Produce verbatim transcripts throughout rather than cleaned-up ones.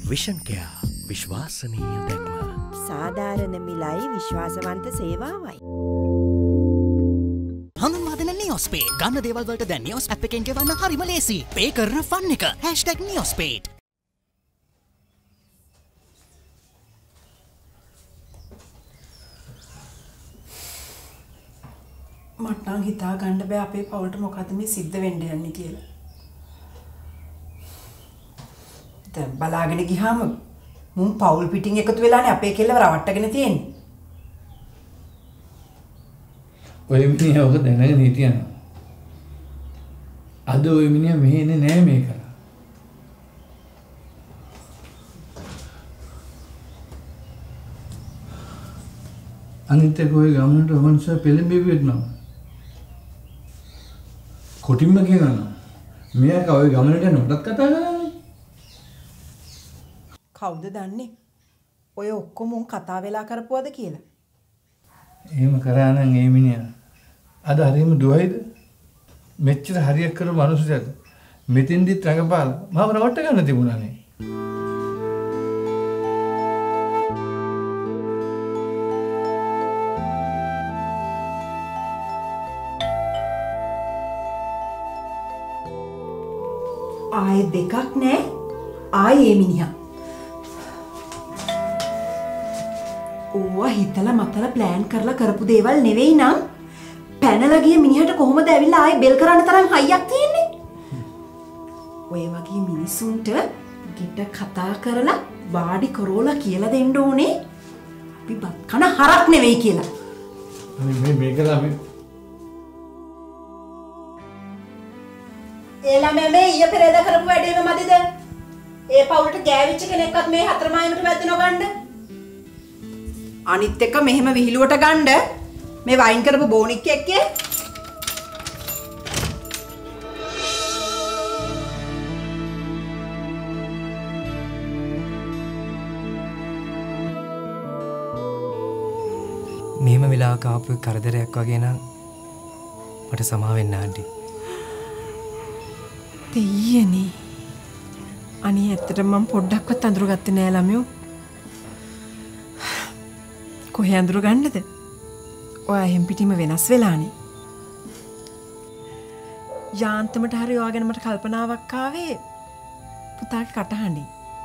Vision care විශ්වාසනීය දැක්ම. සාධාරණ මිලයි විශ්වාසවන්ත සේවාවයි. හඳුන්වා දෙන නියොස්පේ ගන්න දේවල් වලට දැන් නියොස් ඇප් එකෙන් ගෙවන්න හරිම ලේසි. පේ කරන ෆන් එක hashtag නියොස්පේ. මට නම් හිතා ගන්න බෑ අපේ පවුලට මොකද්ද මේ සිද්ධ වෙන්න යන්නේ කියලා. දැන් බලාගෙන ගියාම මුන් පවුල් පිටින් එකතු වෙලානේ අපේ කෙල්ලව රවට්ටගෙන තියෙන්නේ. ඔය මිනිහා ඔක දැනගෙන හිටියනවා. අද ඔය මිනිහා මෙහෙ එන්නේ නෑ මේක. අනිත් එක ඔය ගමනට වමන්ස පෙළඹෙවිත් නම. කොටින්ම කියනවා. මෙයා කවයි ගමනට යනකොටත් කතා කරන්නේ. කවුද දන්නේ? ඔය ඔක්කොම උන් කතා වෙලා කරපුවද කියලා. එහෙම කරා නම් ඒ මිනිහා අද හරියම දුවයිද? මෙච්චර හරියක් කරපු මිනිස්සුද? මෙතෙන්දිත් රඟපාලා මාව රවට්ට ගන්න තිබුණානේ. ආයේ දෙකක් නෑ. ආයේ මිනිහා. ඕවා හිතලා මතලා ප්ලෑන් කරලා කරපු දේවල් නෙවෙයි නම් පැනලා ගිය මිනිහට කොහොමද ඇවිල්ලා ආයේ බෙල් කරන්න තරම් හයියක් තියෙන්නේ? ඔය වගේ මිනිසුන්ට ගෙට කතා කරලා වාඩි කරෝලා කියලා දෙන්න ඕනේ. අපි බත් කන හරක් නෙවෙයි කියලා. මේ මේකලා මේ එලා මේ ඊය පෙරේද කරපු වැඩේම මදිද? ඒ පවුලට ගෑවිච්ච කෙනෙක්වත් මේ හතරමායමට වැද්ද නොගන්න. අනිත් එක මෙහෙම විහිළුවට ගන්න මේ වයින් කරපු බෝනික් එක්කේ මෙහෙම වෙලාවක ආපු කරදරයක් වගේ නම් මට සමා වෙන්න ආන්ටි. දෙයියනේ. අනේ ඇත්තටම මම පොඩ්ඩක්වත් අඳුරගත්තේ නෑ ළමයෝ. කොහේ අඳුර ගන්නද? ඔයා එහෙම් පිටිම වෙනස් වෙලානේ. යාන්තමට හරි ඔයා ගැන මට කල්පනාවක් ආවේ පුතාගේ කටහඬින්.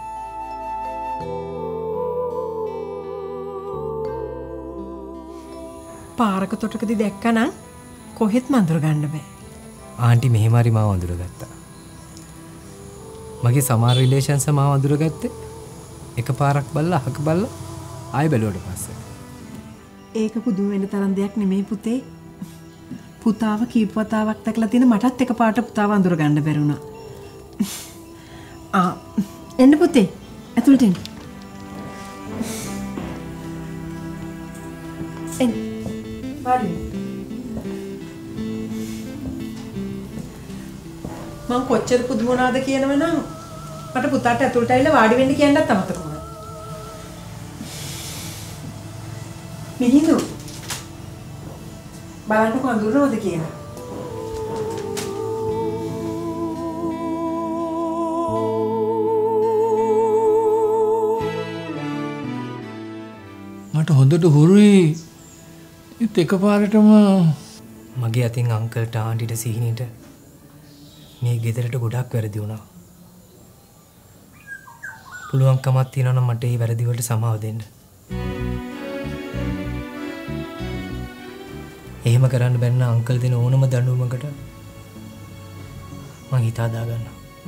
පාරක තොටකදී දැක්කනම් කොහෙත්ම අඳුර ගන්න බෑ. ආන්ටි මෙහෙම හරි මාව අඳුරගත්තා. මගේ සමහර රිලේෂන්ස් මාව අඳුරගත්තේ එකපාරක් බලලා අහක බලලා ආයෙ බැලුවට පස්සේ. ඒක පුදුම වෙන තරම් දෙයක් නෙමෙයි පුතේ. පුතාව කීප වතාවක් දැකලා තියෙන මටත් එකපාරට පුතාව අඳුර ගන්න බැරි වුණා. ආ එන්න පුතේ. ඇතුළට එන්න. එන්න. වාඩි. මං කොච්චර පුදුම වුණාද කියනවනම් මට පුතාට ඇතුළට ඇවිල්ලා වාඩි වෙන්න කියන්නත් අමතක වුණා. මිහිඳු බලන්නකො අඳුරනවද කියලා. මට හොඳට හුරුයි. ඒත් එකපාරටම මගේ අතින් අංකල්ට ආන්ටිට සීනිට මේ ගෙදරට ගොඩක් වැරදි වුණා. පුළුවන්කමක් තියෙනවා නම් මට ඒ වැරදි වලට සමාව දෙන්න. එහෙම කරන්න බැන්න අංකල් දෙන ඕනම දඬුවමකට මං හිත හදා ගන්නවා.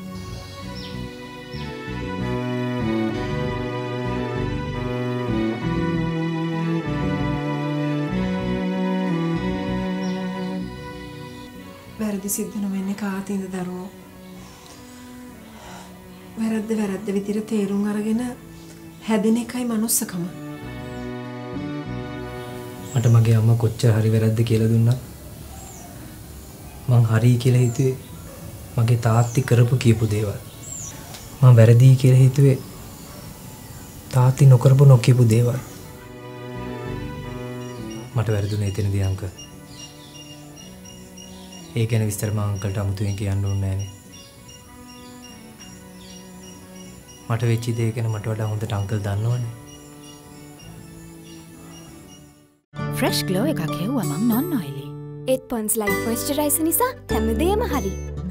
වැරදි සිද්ධ නොවෙන්නේ කාටින්ද දරුවෝ? වැරද්ද වැරද්ද විදිහට තේරුම් අරගෙන හැදෙන එකයි මනුස්සකම. මට මගේ අම්මා කොච්චර හරි වැරද්ද කියලා දුන්නා මං හරි කියලා හිතුවේ මගේ තාත්ති කරපු කියපු දේවල්. මං වැරදි කියලා හිතුවේ තාත්ති නොකරපු නොකියපු දේවල්. මට වැරදුනේ එතනදී අංකල්. ඒ ගැන විස්තර මං අංකල්ට අමුතුවෙන් කියන්න ඕනේ නෑනේ. මට වෙච්ච දේ ගැන මට වඩා හොඳට අංකල් දන්නවනේ. ෆ්‍රෙෂ් ග්ලෝ එකක් හෙව්වා මං නොන් ඔයිලි. ඒත් පොන්ස් ලයිට් මොයිස්චරයිසර් නිසා හැමදේම හරි.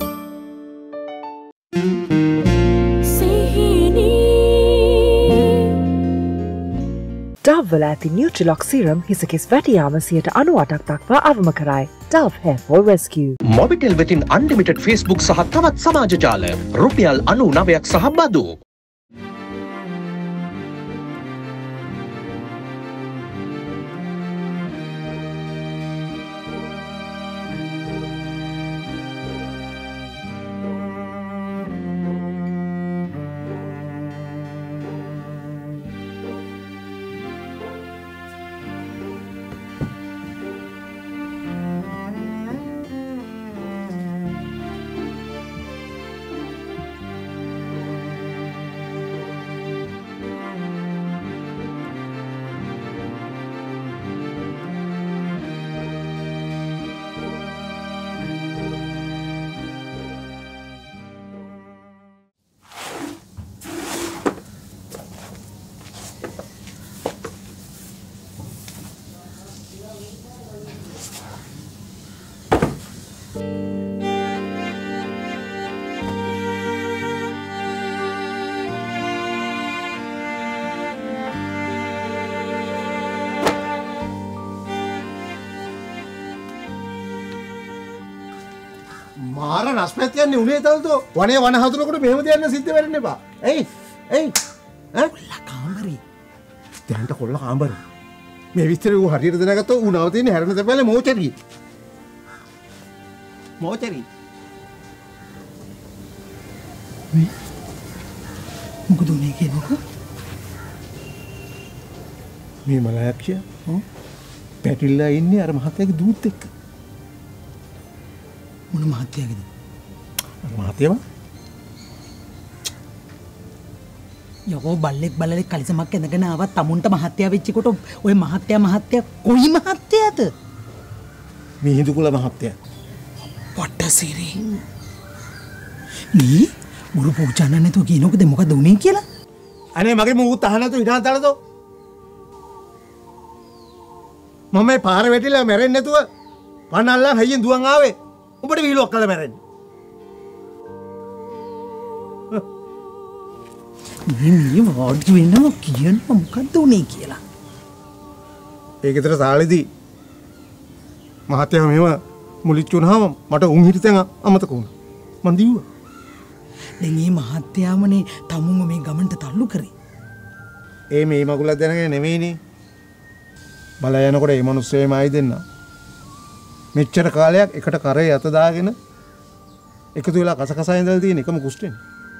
ඩව් වල ඇති නියුට්‍රිලොක් සීරම් හිසකෙස් වැටියාම සියයට අනූඅටක් දක්වා අවම කරයි. ඩව් hair fall rescue. මොබිටෙල් වෙතින් අන්ලිමිටඩ් Facebook සහ තවත් සමාජ ජාල රුපියල් අනූනවයක් සහ බදු. මාර රස්පැත් යන්නේ උනේ තල්තෝ වනේ වන හතුරකට මෙහෙම දෙන්න සිද්ධ වෙන්න එපා. එයි එයි ඈ කොල්ල කාමරේ. දැන්ට කොල්ල කාමරේ. මේ විස්තරේ ඌ හරියට දැනගත්තොත් ඌ නවතින්නේ හැරෙන තැපැලේ මෝචරි. මෝචරි. මේ මොකද උනේ කියනකො? මේ මලයක්ෂය හ්ම් පැටිල්ලා ඉන්නේ අර මහත්තයාගේ දූත් එක්ක. මොන මහත්තයාගේද? මහත්තයම? යකෝ බල්ලෙක් බල්ලෙක් කලිසමක් ඇඳගෙන ආවත් තමුන්ට මහත්තයා වෙච්ච කොට ඔය මහත්තයා මහත්තයා කොයි මහත්තයාද? මේ හිඳු කුල මහත්තයා. පට්ටසිරි. මේ ගුරු පූජා නැතුව කියනකොද මොකද උනේ කියලා? අනේ මගේ මූත් අහන්න නැතුව ඉඳන් දාලද? මම මේ පාර වැටිලා මැරෙන්නේ නැතුව පන්නල්ලා හයියෙන් දුවන් ආවේ. උඹට විහිළුවක් කළා මැරෙන්නේ. මේ මේ වාඩි වෙනවා කියන මොකද්ද උනේ කියලා. ඒක විතර සාලෙදී මහත්තයා මෙව මුලිච්ච වුණාම මට උන් හිටිතෙන් අමතක වුණා. මං දිව්වා. දැන් මේ මහත්තයාමනේ තමුන්ව මේ ගමන්ට තල්ලු කරේ. ඒ මේ මගුලක් දැනගෙන නෙමෙයිනේ. බල යනකොට මේ මිනිස්සෙම ආයි දෙන්න. මෙච්චර කාලයක් එකට කරේ අත දාගෙන එකතු වෙලා කස කසා ඉඳලා තියෙන එකම කුස්ටෙන්.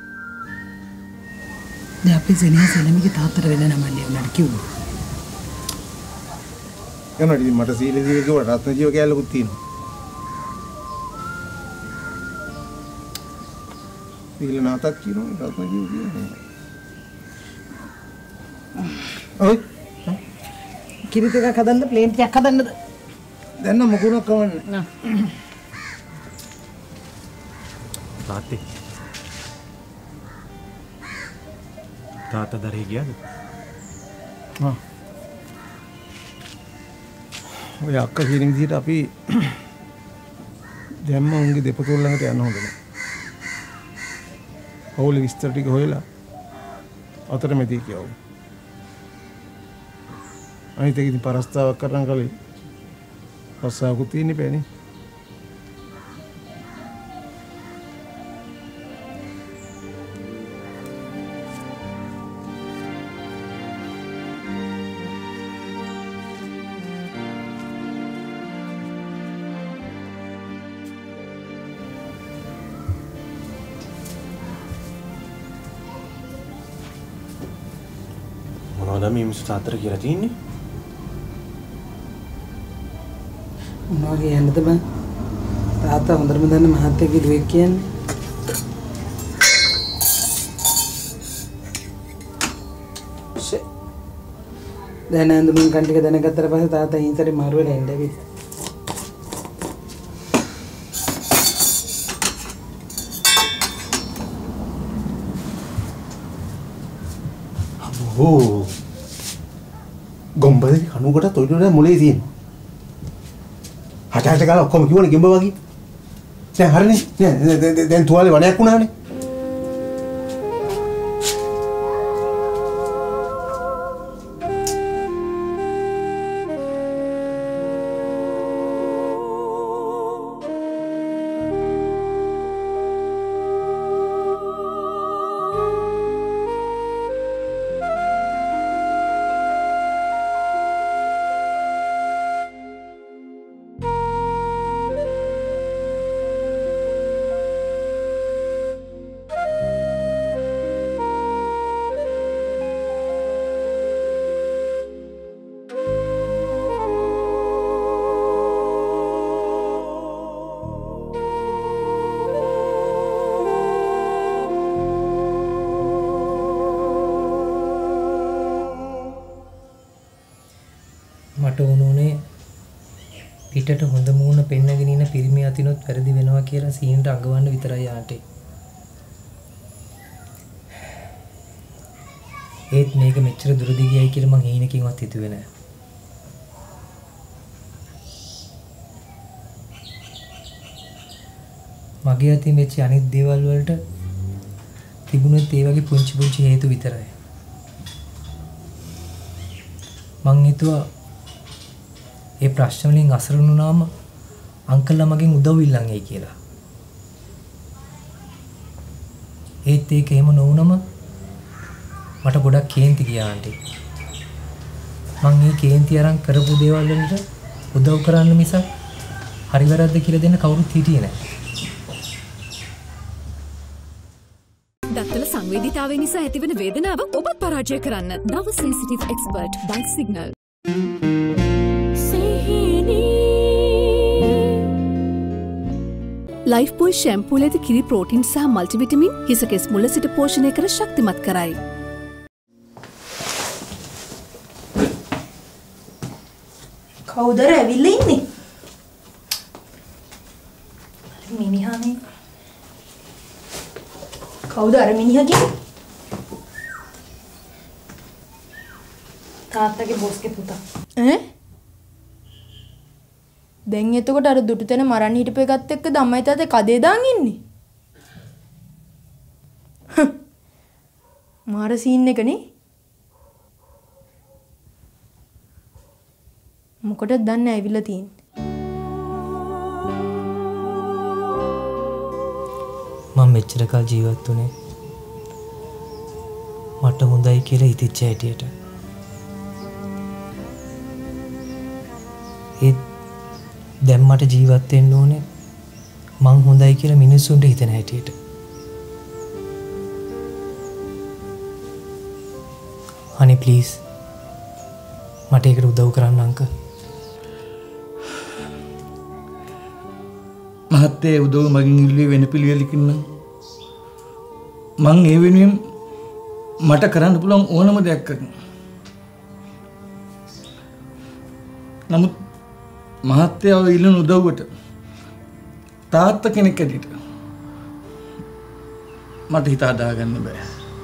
දැන් අපි සෙනෙහ සෙනමිගේ තාත්තට වෙන නම ලියන්නට කිව්වා. එනවා ඉතින් මට සීල සීල කිව්වට රත්න ජීව කැලලකුත් තියෙනවා. සීල නාතක් කියනවා රත්න ජීව කියනවා. ඔයි කිරිත එකක් හදන්න ප්ලේන් ටිකක් හදන්නද? දැන් නම් මොකුණක් කවන්නේ. නා. තාත්තේ. තාත්තා දරේ ගියාද? ආ. ඔය අක්කා කියන විදිහට අපි දැම්ම උන්ගේ දෙපතුල් ළඟට යන්න හොඳ නැහැ. පොල් විස්තර ටික හොයලා අතරමැදි කියවමු. අනිත් එක ඉතින් පරස්තාවක් කරන් කලින් පස්සාවකුත් තියෙන්නේ බෑනේ. මොනවද මේ මිනිස්සු තාත්තට කියලා තියෙන්නේ? මොනවා කියන්නද බං? තාත්තා හොඳටම දන්න මහත්තයාගේ දුවෙක් කියන්නේ. ෂේ. දැන් අඳුමින් කන් ටික දැනගත්තට පස්සේ තාත්තා හින්තරේ මාරු වෙලා ඉන්න ඇවිත්. ඕ ගොම්බලේ කණුකට තොইলට මොලේ තියෙන. හට හට ගාලා ඔක්කොම කිව්වනේ ගෙම්බ වගේ. දැන් හරිනේ. දැන් දැන් තුවාලේ වණයක් වුණානේ. මට උනුනේ පිටට හොඳ මූණ පෙන්නගෙන ඉන්න පිරිමි අතිනොත් වැරදි වෙනවා කියලා සීනට අඟවන්න විතරයි ආටේ. ඒත් මේක මෙච්චර දුරදි ගියයි කියලා මං හීනකින්වත් හිතුවේ නෑ. මගේ අතින් වෙච්ච අනිත් දේවල් වලට තිබුණත් ඒ වගේ පුංචි පුංචි හේතු විතරයි. මං හිතුවා ඒ ප්‍රශ්න වලින් අසරණ වුණාම අංකල්ලා මගෙන් උදව් ඉල්ලන් එයි කියලා. ඒත් ඒක එහෙම නොවුනම මට ගොඩක් කේන්ති ගියා ආන්ටි. මං මේ කේන්ති අරන් කරපු දේවල් වලට උදව් කරන්න මිසක් හරි වැරද්ද කියලා දෙන්න කවුරුත් හිටියේ නැහැ. දත්තල සංවේදීතාවය නිසා ඇතිවන වේදනාව ඔබත් පරාජය කරන්න. නව sensitive expert bite Signal. Lifebuoy shampoo ලෙද කිරි ප්‍රෝටීන් සහ මල්ටිවිටමින් හිස කෙස් මුල සිට පෝෂණය කර ශක්තිමත් කරයි. කවුද ඇවිල්ලා ඉන්නේ? මිනිහානේ. කවුද අර මිනිහා කියන්නේ? තාත්තගේ බොස්ගේ පුතා. ඈ? දැන් එතකොට අර දුටු තැන මරන්න හිටපු එකත් එක්ක ධම්මයි තාත්තේ කදේ දාන් ඉන්නේ. මාර සීන් එකනේ. මොකටද දන්නේ ඇවිල්ලා තියෙන්නේ. මම මෙච්චර කල් ජීවත් වුණේ මට හොඳයි කියලා හිතෙච්ච හැටියට. ඒත් දැන් මට ජීවත් වෙන්න ඕනේ මං හොඳයි කියලා මිනිස්සුන්ට හිතන හැටියට. අනේ ප්ලීස් මට ඒකට උදව් කරන්න අංකල්. මහත්තයා උදව් මගින් ඉල්ලුවේ වෙන පිළිවෙලකින් නම් මං ඒ වෙනුවෙන් මට කරන්න පුළුවන් ඕනම දෙයක් කරනවා. නමුත් මහත්තයාව ඉල්ලන උදව්වට තාත්තා කෙනෙක් ඇටියට මට හිත හදාගන්න බෑ.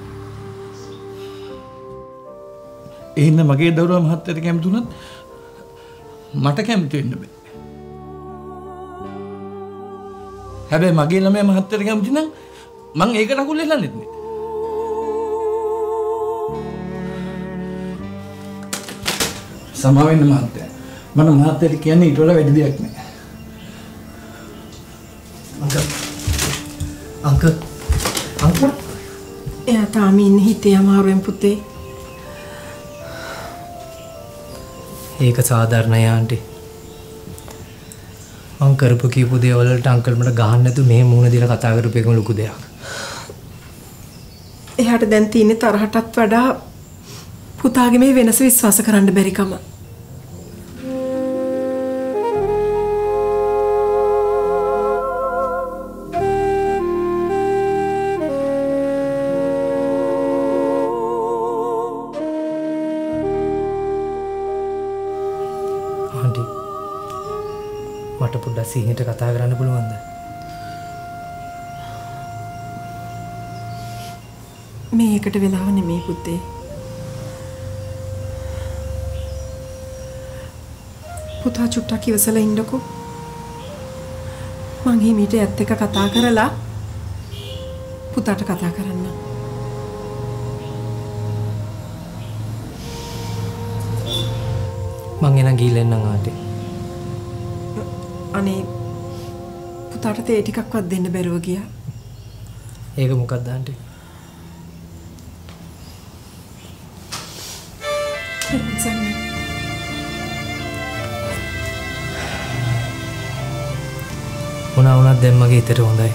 එහෙනම් මගේ දරුවා මහත්තයාට කැමති වුණත් මට කැමති වෙන්න බෑ. හැබැයි මගේ ළමයා මහත්තයාට කැමති නම් මං ඒකට අකුල් හෙලන්නෙත් නෑ. සමා වෙන්න මහත්තයා. මට මහත්තයාට කියන්නේ ඊට වඩා වැඩි දෙයක් නෑ. අංකල් අංකල් අංකල් එයා තාම ඉන්නේ හිතේ අමාරුවෙන් පුතේ. ඒක සාධාරණයි ආන්ටි. මං කරපු කීපු දේවල් වලට අංකල් මට ගහන්න නැතු මේ මූණ දිලා කතා කරපු එකම ලොකු දෙයක්. එයාට දැන් තියෙන තරහටත් වඩා පුතාගේ මේ වෙනස විශ්වාස කරන්න බැරිකම. ආන්ටි මට පොඩ්ඩක් සීනියට කතා කරන්න පුළුවන්ද? මේකට වෙලාව නෙමෙයි පුතේ. පුතා චුට්ටක් ඉවසලා ඉන්නකෝ. මං හිමීට ඇත්ත එක කතා කරලා පුතාට කතා කරන්න. මං එන ගිහින් එන්නම් ආන්ටි. අනේ පුතාට තේ ටිකක්වත් දෙන්න බැරුව ගියා. ඒක මොකක්ද ආන්ටි? මොනවා වුණත් දැන් මගේ හිතට හොඳයි.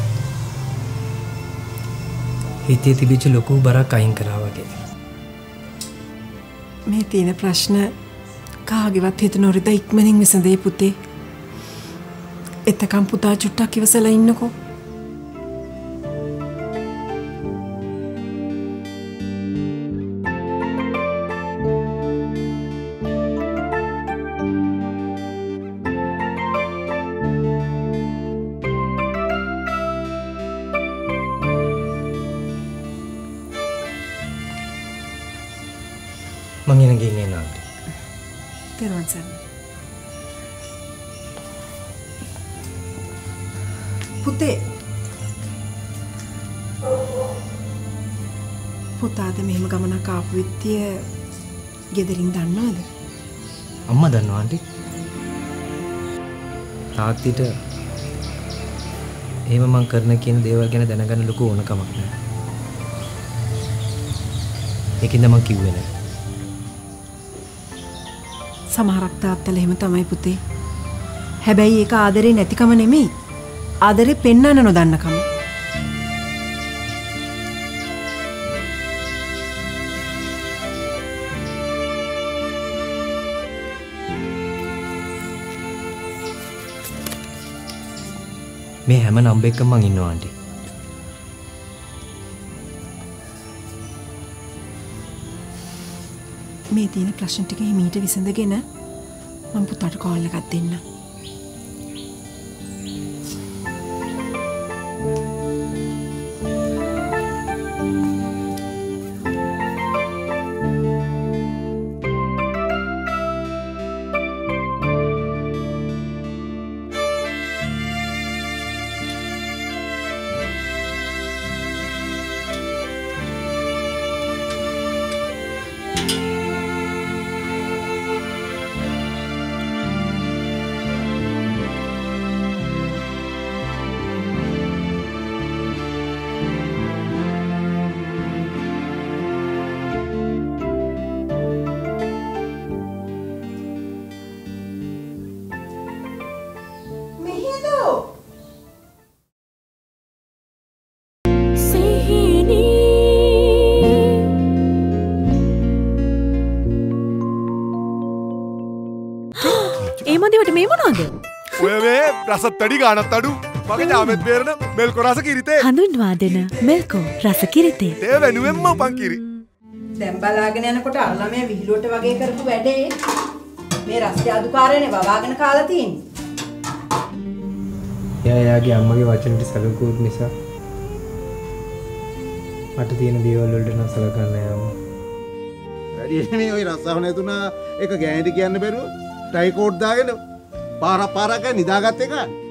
හිතේ තිබිච්ච ලොකු බරක් අයින් කරා වගේ. මේ තියෙන ප්‍රශ්න කාගේවත් හිත නොරිද ඉක්මනින් විසඳේ පුතේ. එතකම් පුතා චුට්ටක් ඉවසලා ඉන්නකෝ. මං එන ගිහින් එනවා. තෙරුවන් සරණයි. පුතේ පුතාද මෙහෙම ගමනක් ආපු විත්තිය ගෙදරින් දන්නවද? අම්මා දන්නවා ආන්ටි. තාත්තිට එහෙම මං කරන කියන දේවල් ගැන දැනගන්න ලොකු ඕනකමක් නැහැ. ඒකින්ද මං කිව්වේ නැහැ. සමහරක් තාත්තලා එහෙම තමයි පුතේ. හැබැයි ඒක ආදරේ නැතිකම නෙමෙයි. ආදරේ පෙන්වන්න නොදන්නකම. මේ හැම නම්බරයකම මං ඉන්නවා ආන්ටි. මේ තියෙන ප්‍රශ්න ටික හිමීට විසඳගෙන මම පුතාට කෝල් එකක් දෙන්න. ඒ මන්දිවට මේ මොනවද? ඔය මේ රසත් වැඩි ගානත් අඩු මගේ ජාමෙත් බේරන මෙල්කෝ රස කිරිතේ. හඳුන්වා දෙන මෙල්කෝ රස කිරිතේ. ඒ වෙනුවෙන්ම උපන් කිරි. දැන් බලාගෙන යනකොට අර ළමයා විහිළුවට වගේ කරපු වැඩේ මේ රස්ති අදුකාරයනේ වවාගෙන කාලා තියෙන්නේ. එයා එයාගේ අම්මගේ වචනට සැලකුවොත් නිසා මට තියෙන දේවල් වලට නම් සලකන්නේ අම්මා. වැඩි නේ ওই රස්සාව නැතුණා එක ගෑනිට කියන්න බැරුව ටයි කෝඩ් දාගෙන පාරක් පාරක් නිදාගත්ත එක.